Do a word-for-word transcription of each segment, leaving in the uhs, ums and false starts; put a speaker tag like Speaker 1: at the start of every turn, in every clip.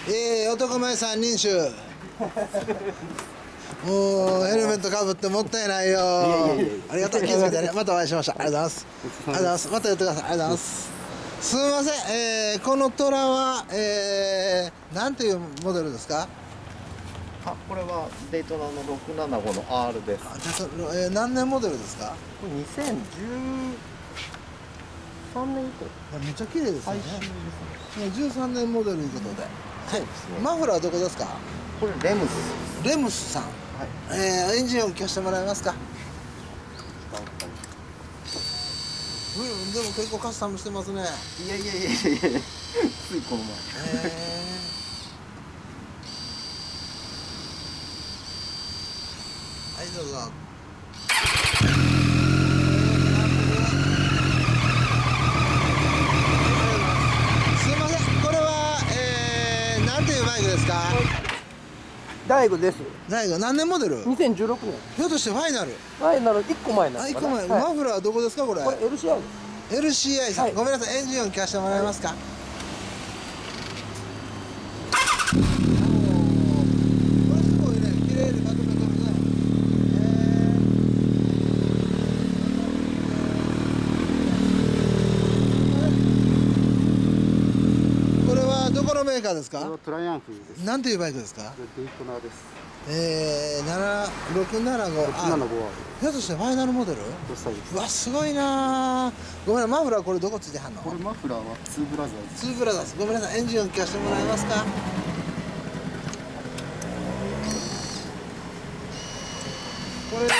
Speaker 1: えー、男前三人衆。もうヘルメットかぶってもったいないよ。ありがとう、気づいてね。またお会いしました。ありがとうございます。ありがとうございます。また言ってください。ありがとうございます。すみません、えー、この虎は、えー、なんていうモデルですか？
Speaker 2: あ、これはデイトナのろくななごの アール です。
Speaker 1: あ、じゃそえー、何年モデルですか？
Speaker 2: これにせんじゅうさんねん以降。
Speaker 1: めっちゃ綺麗ですよね。
Speaker 2: 最新ですね。
Speaker 1: じゅうさんねんモデルということで。はい。マフラーはどこですか？
Speaker 2: これレムズ。
Speaker 1: レムスさん。はい。えー、エンジン音聞かせてもらえますか？うん、でも結構カスタムしてますね。
Speaker 2: いやいやいやいやいや、ついこの前。
Speaker 1: えー、はい、どうぞ。すいません、これは、えー、なんていうバイクですか？
Speaker 3: ダイゴです。
Speaker 1: ダイゴ何年モデル？
Speaker 3: にせんじゅうろくねん。
Speaker 1: ひょっとしてファイナル？
Speaker 3: ファイナルいっこまえなん
Speaker 1: あ、
Speaker 3: ですかね。
Speaker 1: いっこまえ。
Speaker 3: はい、
Speaker 1: マフラーはどこですかこれ？
Speaker 3: これ エルシーアイ です。
Speaker 1: エルシーアイ さん、
Speaker 3: はい、
Speaker 1: ごめんなさい、エンジン音聞かせてもらえますか？はい、これすごいね、綺麗にまとめてるね。これはどこのメーカーですか？
Speaker 4: これはトライアンフルです。
Speaker 1: なんていうバイクですか？
Speaker 4: デイトナです。
Speaker 1: えー、ろくななご。
Speaker 4: ろくななご アール。
Speaker 1: ひょっとしてファイナルモデル？うわ、すごいなー。ごめんな、マフラーこれどこついてはんの？
Speaker 4: これマフラーはツーブラザーズ。
Speaker 1: ツーブラザーズ。ごめんなさい、エンジン音聞かせてもらえますか？これでよく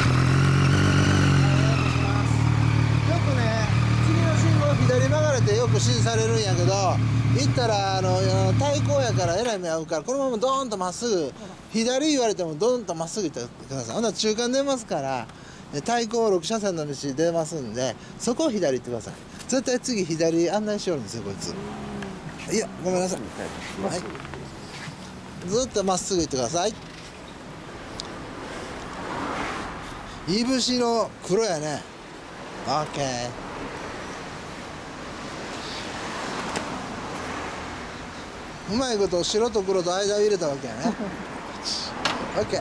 Speaker 1: ね、次の信号左曲がれてよく指示されるんやけど、行ったらあの対向やからえらい目合うから、このままドーンとまっすぐ左言われてもドーンとまっすぐ行ってください。ほんなら中間出ますから対向ろく車線の道出ますんで、そこを左行ってください。絶対次左案内しよるんですよこいつ。いや、ごめんなさい。はい、ずっとまっすぐ行ってください。いぶしの黒やね。オッケー。うまいこと白と黒と間を入れたわけやね。オッケー。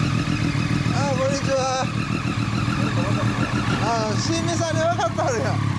Speaker 1: あ、新見さんに分かったあるやん。